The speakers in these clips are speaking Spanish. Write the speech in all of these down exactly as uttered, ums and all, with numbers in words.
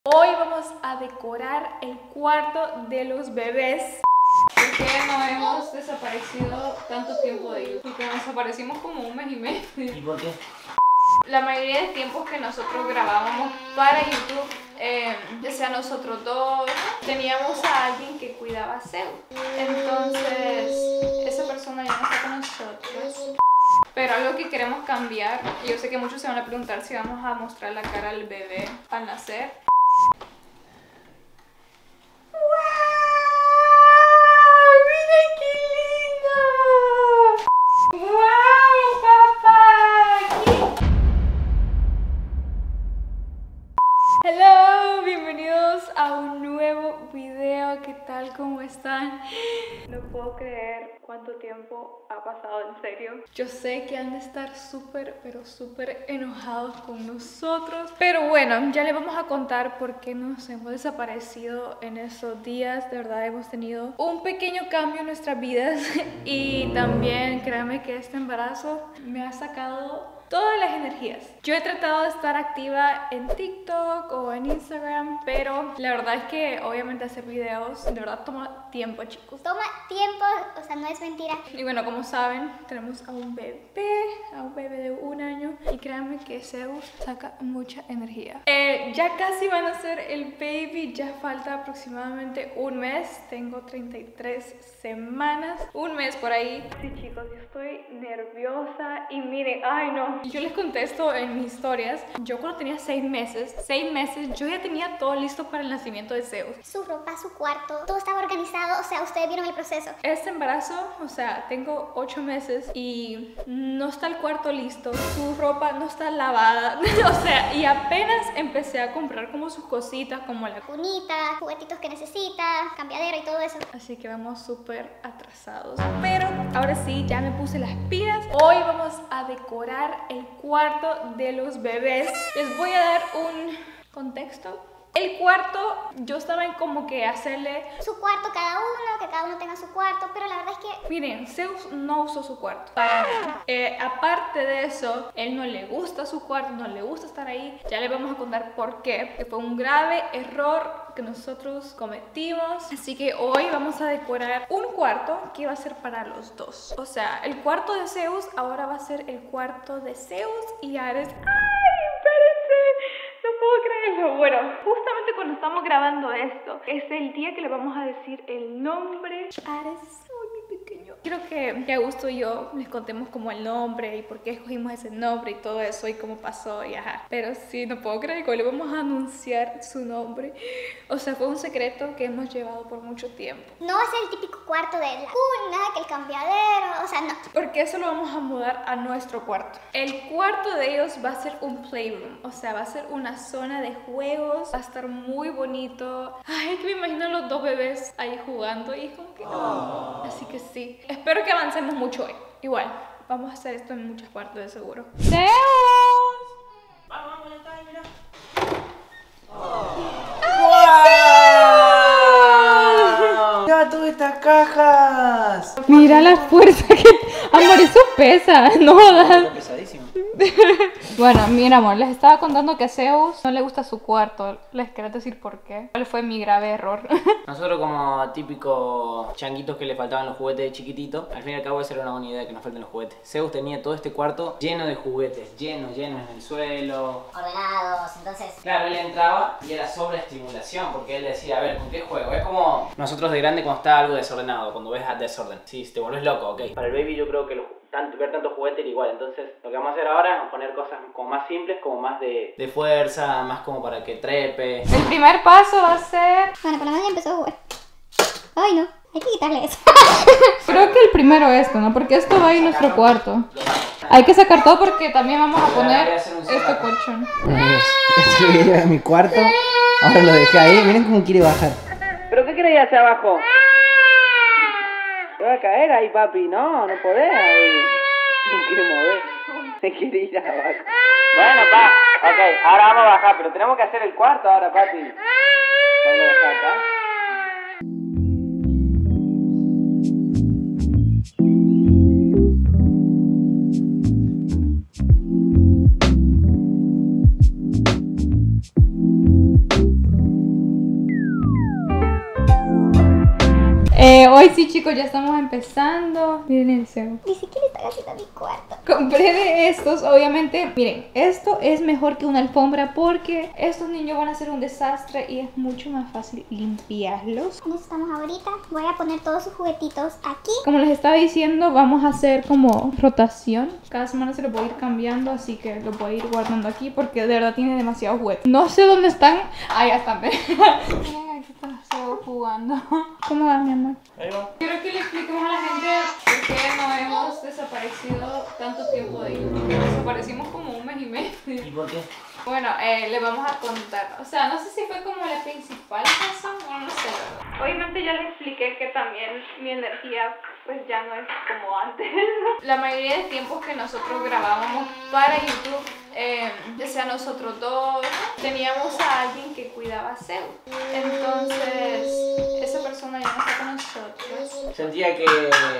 Hoy vamos a decorar el cuarto de los bebés. ¿Por qué no hemos desaparecido tanto tiempo de YouTube? Porque nos desaparecimos como un mes y medio. ¿Y por qué? La mayoría de tiempos que nosotros grabábamos para YouTube, eh, ya sea nosotros dos, teníamos a alguien que cuidaba a Zeus. Entonces, esa persona ya no está con nosotros. Pero algo que queremos cambiar, y yo sé que muchos se van a preguntar si vamos a mostrar la cara al bebé al nacer. Hello, bienvenidos a un nuevo video. ¿Qué tal? ¿Cómo están? No puedo creer cuánto tiempo ha pasado, en serio. Yo sé que han de estar súper, pero súper enojados con nosotros. Pero bueno, ya les vamos a contar por qué nos hemos desaparecido en esos días. De verdad hemos tenido un pequeño cambio en nuestras vidas. Y también créanme que este embarazo me ha sacado todas las energías. Yo he tratado de estar activa en TikTok o en Instagram, pero la verdad es que obviamente hacer videos de verdad toma tiempo, chicos. Toma tiempo, o sea, no es mentira. Y bueno, como saben, tenemos a un bebé, a un bebé de un año, y créanme que Zeus saca mucha energía. Eh, ya casi van a ser el baby, ya falta aproximadamente un mes, tengo treinta y tres semanas, un mes por ahí. Sí, chicos, yo estoy nerviosa y miren, ay no. Yo les contesto en mis historias, yo cuando tenía seis meses, seis meses, yo ya tenía todo listo para el nacimiento de Zeus. Su ropa, su cuarto, todo estaba organizado, o sea, ustedes vieron el proceso. Este embarazo, o sea, tengo ocho meses y no está el cuarto listo, su ropa no está lavada, o sea, y apenas empecé a comprar como sus cositas, como la Cunita, juguetitos que necesita, cambiadero y todo eso. Así que vamos súper atrasados. Pero ahora sí, ya me puse las pilas. Hoy vamos a decorar el cuarto de los bebés. Les voy a dar un contexto. El cuarto, yo estaba en como que hacerle su cuarto cada uno, que cada uno tenga su cuarto, pero la verdad es que... Miren, Zeus no usó su cuarto para nada. Eh, aparte de eso, él no le gusta su cuarto, no le gusta estar ahí. Ya les vamos a contar por qué, que fue un grave error que nosotros cometimos. Así que hoy vamos a decorar un cuarto que va a ser para los dos. O sea, el cuarto de Zeus ahora va a ser el cuarto de Zeus y Ares. ¡Ay, espérense! No puedo creerlo. Bueno, justamente cuando estamos grabando esto, es el día que le vamos a decir el nombre. Ares, ay, mi pequeño. Quiero que, que Augusto y yo les contemos como el nombre y por qué escogimos ese nombre y todo eso y cómo pasó y ajá. Pero sí, no puedo creer que hoy le vamos a anunciar su nombre. O sea, fue un secreto que hemos llevado por mucho tiempo. No es el típico cuarto de la cuna, que el cambiadero, o sea, no. Porque eso lo vamos a mudar a nuestro cuarto. El cuarto de ellos va a ser un playroom, o sea, va a ser una zona de juegos, va a estar muy bonito. Ay, que me imagino a los dos bebés ahí jugando y es como que no. Así que sí, espero que avancemos mucho hoy. Igual, vamos a hacer esto en muchas partes de seguro. ¡Zeus! Vamos, vamos, ya está ahí, mira. ¡Wow! ¡Mira todas estas cajas! Mira la fuerza que... Amor, eso pesa, no jodas. Pesadísimo. Bueno, mira amor, les estaba contando que a Zeus no le gusta su cuarto. Les quiero decir por qué. ¿Cuál fue mi grave error? Nosotros como típicos changuitos que le faltaban los juguetes de chiquitito, al fin y al cabo esa era una buena idea que nos falten los juguetes. Zeus tenía todo este cuarto lleno de juguetes, lleno, lleno en el suelo. Ordenados, entonces... Claro, él entraba y era sobreestimulación, porque él decía, a ver, ¿con qué juego? Es como nosotros de grande cuando está algo desordenado, cuando ves desorden. Sí, te volvés loco, ok. Para el baby yo creo que los Tanto, ver tantos juguetes era igual, entonces lo que vamos a hacer ahora es poner cosas como más simples, como más de, de fuerza, más como para que trepe. El primer paso va a ser... Bueno, por lo menos ya empezó a jugar. Ay, no, hay que quitarle eso. Creo que el primero esto, ¿no? Porque esto va en nuestro cuarto. Hay que sacar todo porque también vamos a poner este colchón. Esto era mi cuarto, ahora lo dejé ahí, miren cómo quiere bajar. ¿Pero qué querés hacia abajo? ¿Te va a caer ahí, papi? No, no podés ahí. No quiere mover. Se quiere ir abajo. Bueno, pa. Ok, ahora vamos a bajar, pero tenemos que hacer el cuarto ahora, papi. Voy a dejar acá. Eh, hoy sí, chicos, ya estamos empezando. Miren el cebo. Ni siquiera está haciendo mi cuarto. Compré de estos, obviamente. Miren, esto es mejor que una alfombra porque estos niños van a ser un desastre y es mucho más fácil limpiarlos. En eso estamos ahorita. Voy a poner todos sus juguetitos aquí. Como les estaba diciendo, vamos a hacer como rotación. Cada semana se los voy a ir cambiando, así que los voy a ir guardando aquí porque de verdad tiene demasiados juguetes. No sé dónde están. Ah, ya están. Miren, aquí está Sebo jugando. ¿Cómo va, mi amor? Ahí va. Quiero que le expliquemos a la gente por qué no hemos desaparecido tanto tiempo de YouTube. Desaparecimos como un mes y medio. ¿Y por qué? Bueno, eh, le vamos a contar. O sea, no sé si fue como la principal razón, o no sé. Obviamente ya les expliqué que también mi energía pues ya no es como antes. La mayoría de tiempos que nosotros grabábamos para YouTube, eh, ya sea nosotros dos, teníamos a alguien que cuidaba a Zeus. Entonces, esa persona ya no está con nosotros. Sentía que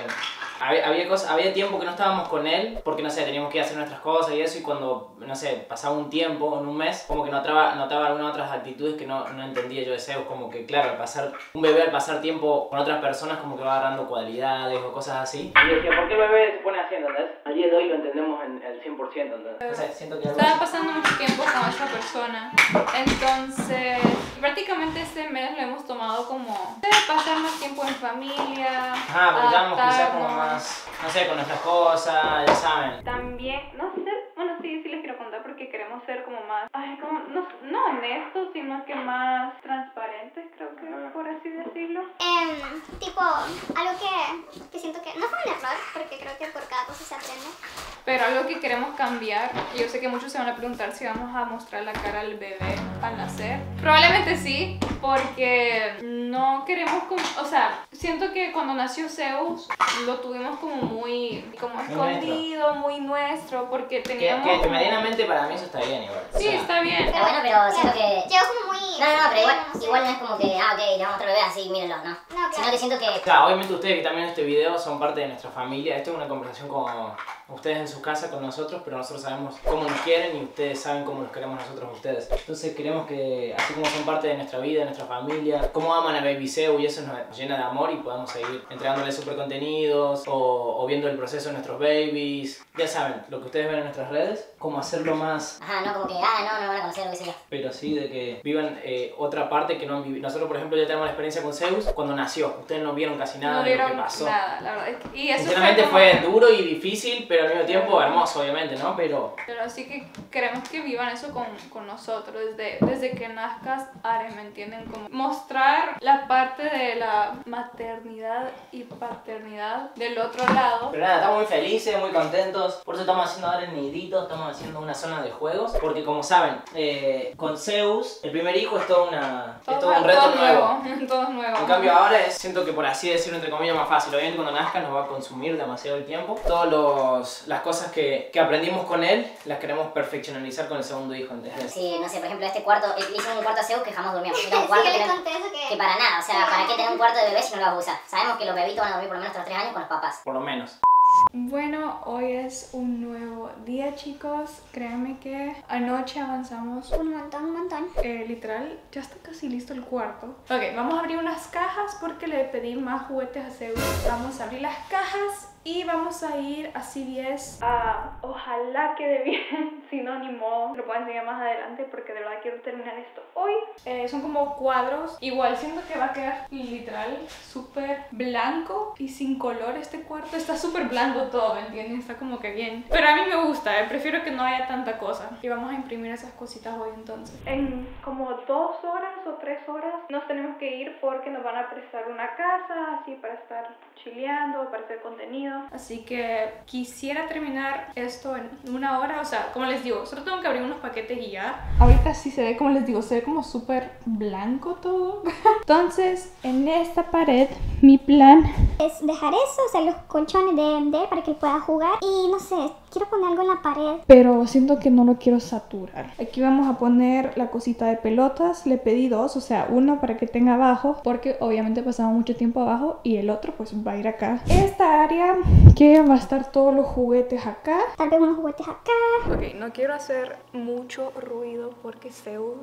había, había, cosas, había tiempo que no estábamos con él, porque no sé, teníamos que ir a hacer nuestras cosas y eso, y cuando, no sé, pasaba un tiempo, en un mes, como que notaba, notaba algunas otras actitudes que no, no entendía yo de Zeus, como que claro, al pasar, un bebé al pasar tiempo con otras personas como que va agarrando cualidades o cosas así. Y yo decía, ¿por qué el bebé se pone así, entendés? Al día de hoy lo entendemos en el cien por ciento, ¿entendés? O sea, siento que algo Estaba así. pasando mucho tiempo con esa persona, entonces prácticamente este mes lo hemos tomado como de pasar más tiempo en familia. Ajá, porque estábamos quizás como adaptarnos. más, no sé, con nuestras cosas, ya saben. También, no sé, bueno sí, sí les quiero contar porque queremos ser como más, ay, como, no, no honestos, sino que más transparentes, creo que por así decirlo. Em, tipo, algo que, que siento que no fue un error, porque creo que por cada cosa se aprende. Pero algo que queremos cambiar, y yo sé que muchos se van a preguntar si vamos a mostrar la cara al bebé al nacer. Probablemente sí, porque no queremos, como, o sea, siento que cuando nació Zeus lo tuvimos como muy, como Muy escondido, muy nuestro, porque Que, teníamos... que como- medianamente para mí eso está bien igual. O Sí, sea, está bien. Pero bueno, pero siento que... Llegó como muy... No, no, no, pero igual, no sé. igual no es como que, ah, ok, le vamos a otro bebé así, mírenlo, no. No, claro. Sino que siento que... Claro, obviamente ustedes que también en este video son parte de nuestra familia. Esto es una conversación con ustedes en su casa, con nosotros, pero nosotros sabemos cómo nos quieren y ustedes saben cómo los queremos nosotros a ustedes. Entonces queremos que, así como son parte de nuestra vida, de nuestra familia, cómo aman a Baby Zeus y eso nos llena de amor y podamos seguir entregándoles super contenidos o, o viendo el proceso de nuestros babies. Ya saben, lo que ustedes ven en nuestras redes, cómo hacerlo más, Ajá, no, como que, ah, no, no van a conocer, o qué sé yo. pero sí de que vivan eh, otra parte que no han vivido. Nosotros, por ejemplo, ya tenemos la experiencia con Zeus cuando nació. Ustedes no vieron casi nada No de lo vieron que pasó. nada, la verdad. es que- Y eso Sinceramente como- fue duro y difícil, pero al mismo tiempo hermoso, obviamente, ¿no? Pero Pero así que queremos que vivan eso con, con nosotros desde, desde que nazcas, Ares, ¿me entienden? Como mostrar la parte de la maternidad y paternidad del otro lado. Pero nada, estamos muy felices, muy contentos. Por eso estamos haciendo ahora el nidito, estamos haciendo una zona de juegos. Porque como saben, eh, con Zeus, el primer hijo es todo, una, es todo un reto todo nuevo. nuevo. Todo nuevo. En cambio ahora es, siento que por así decirlo entre comillas más fácil. Obviamente cuando nazca nos va a consumir demasiado el tiempo. Todas las cosas que, que aprendimos con él las queremos perfeccionalizar con el segundo hijo. ¿Entendés? Sí, no sé, por ejemplo, este cuarto, le hicimos un cuarto a Zeus que jamás durmió. Era un Sí, cuarto yo que, les no- conté eso que... que para nada, o sea, ¿para qué tener un cuarto de bebé si no lo vas a usar? Sabemos que los bebitos van a dormir por lo menos hasta los tres años con los papás. Por lo menos. Bueno, hoy es un nuevo día, chicos. Créanme que anoche avanzamos. Un montón, un montón. Eh, literal, ya está casi listo el cuarto. Ok, vamos a abrir unas cajas porque le pedí más juguetes a Zeus. Vamos a abrir las cajas y vamos a ir a C V S. Ah, ojalá quede bien, sinónimo. Lo puedo enseñar más adelante porque de verdad quiero terminar esto hoy. Eh, son como cuadros. Igual siento que va a quedar literal súper blanco y sin color este cuarto. Está súper blanco todo, ¿me entienden? Está como que bien. Pero a mí me gusta, eh. Prefiero que no haya tanta cosa. Y vamos a imprimir esas cositas hoy entonces. En como dos horas o tres horas nos tenemos que ir porque nos van a prestar una casa así para estar chileando, para hacer contenido. Así que quisiera terminar esto en una hora. O sea, como les digo, solo tengo que abrir unos paquetes y ya. Ahorita sí se ve, como les digo, se ve como súper blanco todo. Entonces, en esta pared, mi plan... Es dejar eso, o sea, los colchones de, de él para que él pueda jugar. Y no sé, quiero poner algo en la pared. Pero siento que no lo quiero saturar. Aquí vamos a poner la cosita de pelotas. Le pedí dos, o sea, uno para que tenga abajo, porque obviamente pasamos mucho tiempo abajo, y el otro pues va a ir acá. Esta área que va a estar todos los juguetes acá. Tal vez unos juguetes acá. Ok, no quiero hacer mucho ruido porque Zeus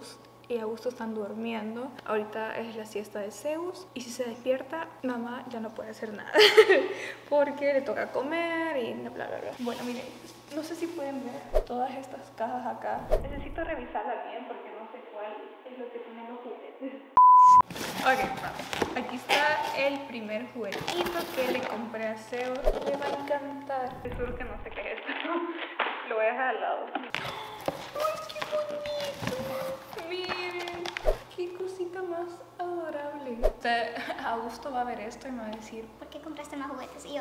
y Augusto están durmiendo. Ahorita es la siesta de Zeus y si se despierta, mamá ya no puede hacer nada porque le toca comer y bla bla bla. Bueno, miren, no sé si pueden ver todas estas cajas acá. Necesito revisarla bien porque no sé cuál es lo que tienen los juguetes. Ok, vamos. Aquí está el primer juguetito que le compré a Zeus. Le va a encantar. Seguro que no sé qué es esto. Lo voy a dejar al lado. ¡Ay, qué bonito! Miren, qué cosita más adorable. O sea, Augusto va a ver esto y me va a decir, ¿por qué compraste más juguetes? Y yo,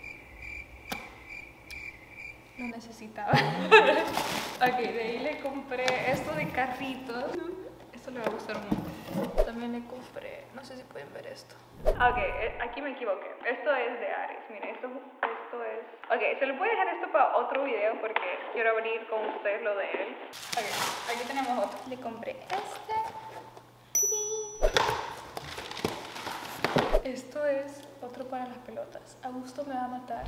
lo necesitaba. Ok, de ahí le compré esto de carritos. Esto le va a gustar un montón. También le compré, no sé si pueden ver esto. Ok, aquí me equivoqué. Esto es de Ares. Miren, esto, esto es... Ok, se lo voy a dejar esto para otro video porque quiero abrir con ustedes lo de él. Ok, aquí tenemos otro. Le compré este. Esto es otro para las pelotas. Augusto me va a matar.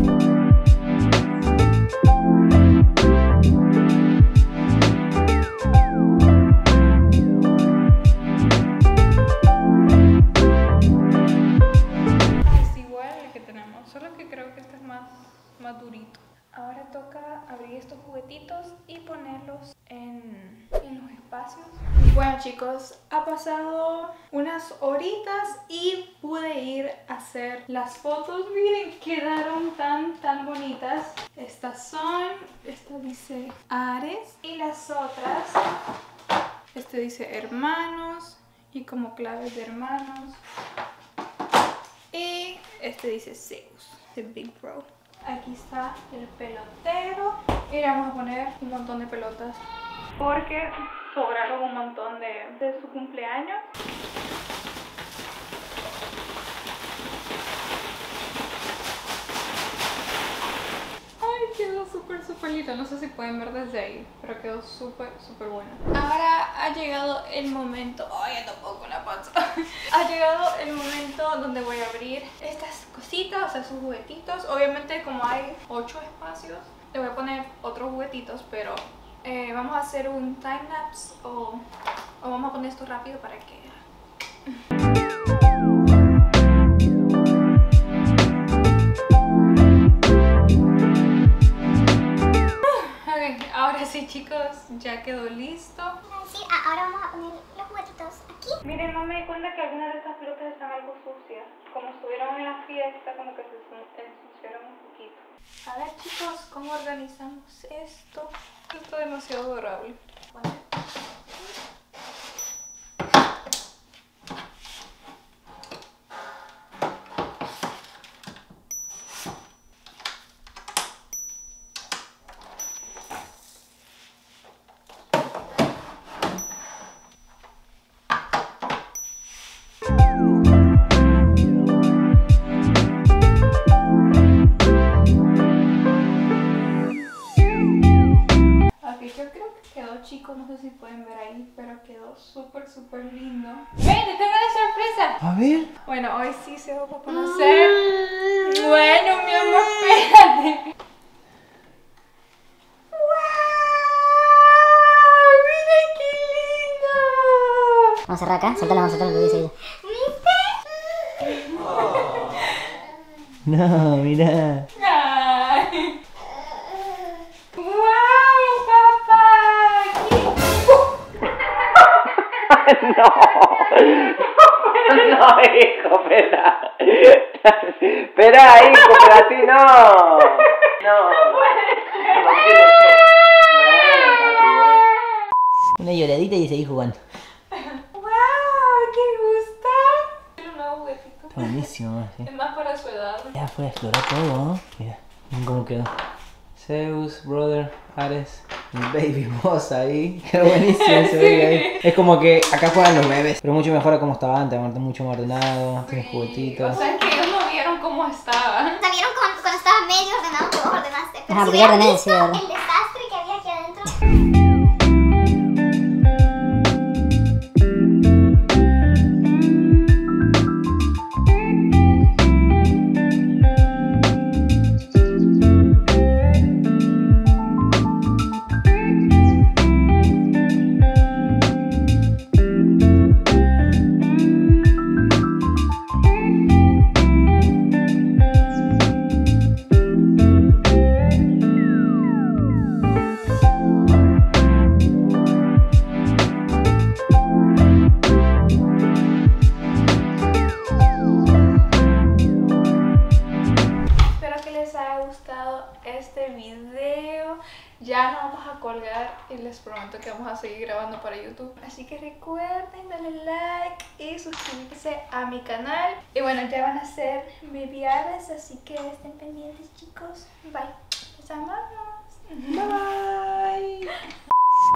Más durito. Ahora toca abrir estos juguetitos y ponerlos en, en los espacios. Bueno chicos, ha pasado unas horitas y pude ir a hacer las fotos. Miren, quedaron tan tan bonitas. Estas son, esta dice Ares y las otras, este dice hermanos y como claves de hermanos. Y este dice Zeus, the Big Bro. Aquí está el pelotero y le vamos a poner un montón de pelotas porque sobraron un montón de, de su cumpleaños. Ay, quedó súper súper lindo. No sé si pueden ver desde ahí, pero quedó súper súper bueno. Ahora ha llegado el momento. Ay, tampoco con la panza. Ha llegado el momento donde voy a abrir estas cositas, o sea, sus juguetitos. Obviamente, como hay ocho espacios, le voy a poner otros juguetitos, pero eh, vamos a hacer un time lapse o, o vamos a poner esto rápido para que... Ahora sí chicos, ya quedó listo. sí, ahora vamos a poner los juguetitos aquí. Miren, no me di cuenta que algunas de estas pelotas están algo sucias. Como estuvieron en la fiesta, como que se ensuciaron un poquito. A ver chicos, ¿cómo organizamos esto? Esto está demasiado adorable. Bueno. Chicos, no sé si pueden ver ahí, pero quedó súper súper lindo. ¡Ven, te tengo una sorpresa! A ver. Bueno, hoy sí se va a conocer. Mm. Bueno, mi amor, espérate. ¡Wow! ¡Mira qué lindo! Vamos a cerrar acá, soltala, vamos a soltar lo que dice ella. No, mira. Ay. ¡Wow, papá! No, no, hijo, espera. Espera, hijo, pero así no. No. Una lloradita y seguí jugando. ¡Wow! ¿Qué gusta? Quiero un nuevo juguetito. Está buenísimo, ¿sí? Es más para su edad. Ya fue a explorar todo, ¿no? Mira, miren cómo quedó. Zeus, Brother, Ares, Baby Boss ahí. Qué buenísimo ese Sí. baby ahí. Es como que acá juegan los bebés, pero mucho mejor a como estaba antes, mucho más ordenado, tiene juguetitos. O sea, que ellos no vieron cómo estaba. O sea, vieron cuando, cuando estaba medio ordenado, tú lo ordenaste. Pero Ajá, si porque ya hubieran ordené, visto sí, ordené. el desastre que había aquí adentro. este video. Ya nos vamos a colgar y les prometo que vamos a seguir grabando para YouTube. Así que recuerden darle like y suscribirse a mi canal. Y bueno, ya van a ser babyades, así que estén pendientes, chicos. Bye. Los amamos. Bye.